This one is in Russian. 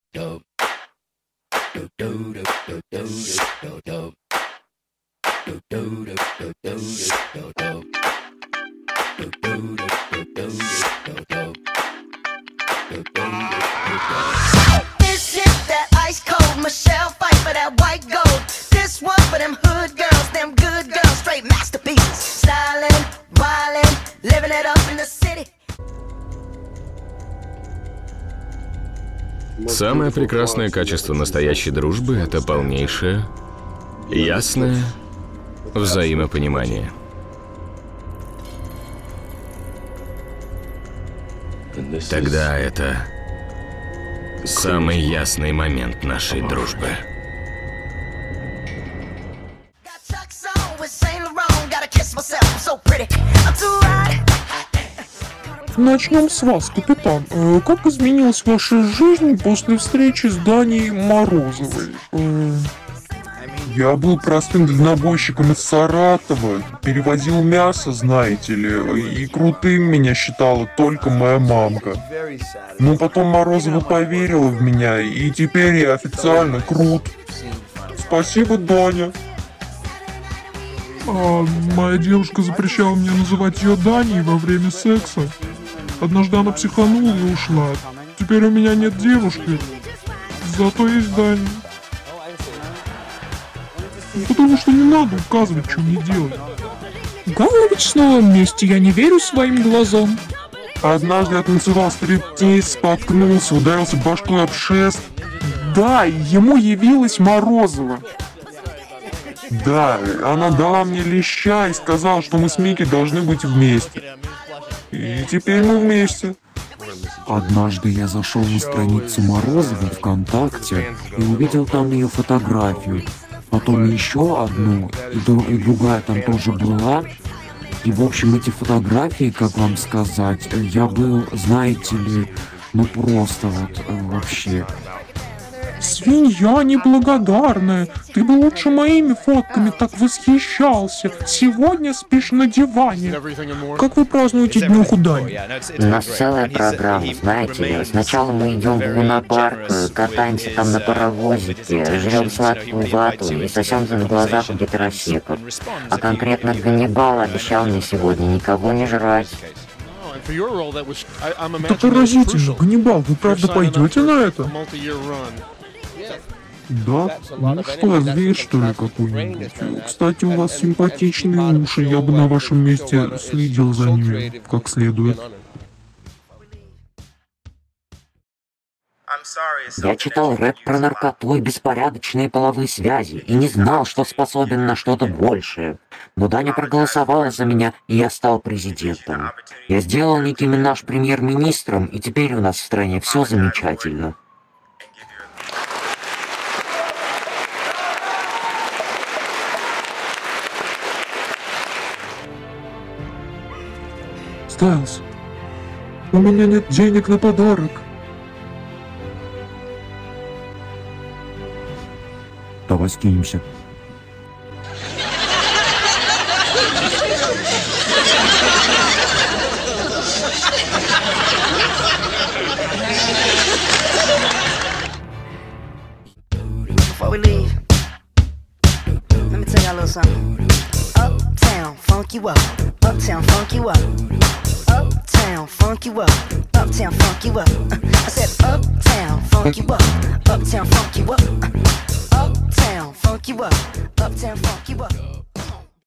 This shit that ice cold Michelle fight for that white gold. This one for them hood girls, them good girls, straight masterpieces. Stylin', wildin', living it up in the city. Самое прекрасное качество настоящей дружбы — это полнейшее, ясное взаимопонимание. Тогда это самый ясный момент нашей дружбы. Got Chuck's on with Saint Laurent, gotta kiss myself, I'm so pretty. I'm too hot. Начнем с вас, капитан. Как изменилась ваша жизнь после встречи с Даней Морозовой? Я был простым дальнобойщиком из Саратова, перевозил мясо, знаете ли, и крутым меня считала только моя мамка. Но потом Морозова поверила в меня, и теперь я официально крут. Спасибо, Даня. Моя девушка запрещала мне называть ее Даней во время секса. Однажды она психанула и ушла. Теперь у меня нет девушки, зато есть Даня. Потому что не надо указывать, что мне делать. Галнович снова вместе, я не верю своим глазам. Однажды я танцевал стриптиз, споткнулся, ударился башкой об шест. Да, ему явилась Морозова. Да, она дала мне леща и сказала, что мы с Микки должны быть вместе. И теперь мы вместе. Однажды я зашел на страницу Морозовой ВКонтакте и увидел там ее фотографию. Потом еще одну, и другая там тоже была. И, в общем, эти фотографии, как вам сказать, я был, знаете ли, ну просто вот вообще. Свинья неблагодарная, ты бы лучше моими фотками так восхищался. Сегодня спишь на диване. Как вы празднуете днюху Дани? У нас целая программа, знаете ли. Сначала мы идем в лунопарк, катаемся там на паровозике, жрем сладкую вату и сосемся на глазах у гетеросеков. А конкретно Ганнибал обещал мне сегодня никого не жрать. Это поразительно. Ганнибал, вы правда пойдете на это? Да? Ну что, я зверь, что ли, какой-нибудь? Кстати, у вас симпатичные уши, я бы на вашем месте следил за ними как следует. Я читал рэп про наркоту и беспорядочные половые связи и не знал, что способен на что-то большее. Но Даня проголосовала за меня, и я стал президентом. Я сделал Ники Минаж премьер-министром, и теперь у нас в стране все замечательно. Стайлз, у меня нет денег на подарок. Давай скинемся. Before we leave, let me tell y'all a little something. Uptown, funk you up. Uptown, funk you up. Uptown, funk you up. Uptown, funk you up. I said uptown, funk you up. Uptown, funk you up. Uptown, funk you up. Uptown, funk you up.